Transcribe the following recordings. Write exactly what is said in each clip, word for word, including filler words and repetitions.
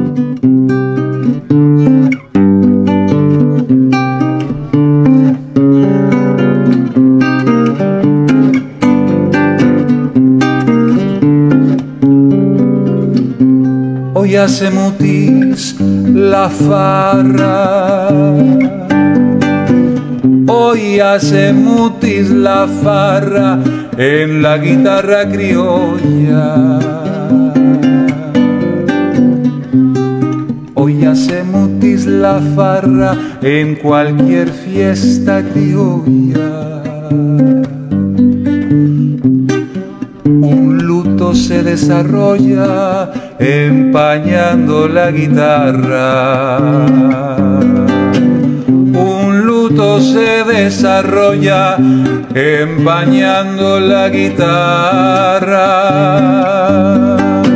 Hoy hace mutis la farra, hoy hace mutis la farra en la guitarra criolla. Hoy hace mutis la farra en cualquier fiesta criolla. Un luto se desarrolla empañando la guitarra. Un luto se desarrolla empañando la guitarra.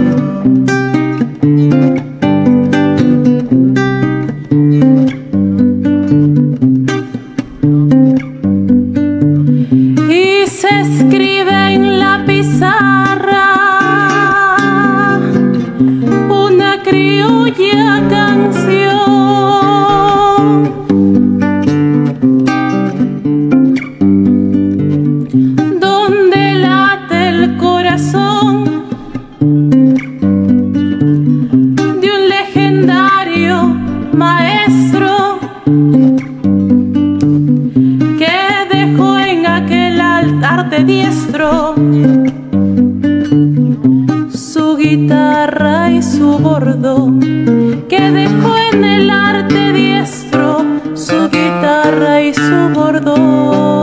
Y se escribe en la pizarra una criolla canción, donde late el corazón de un legendario maestro que dejó en aquel altar de diestro su guitarra y su bordón, que dejó en el arte diestro su guitarra y su bordón.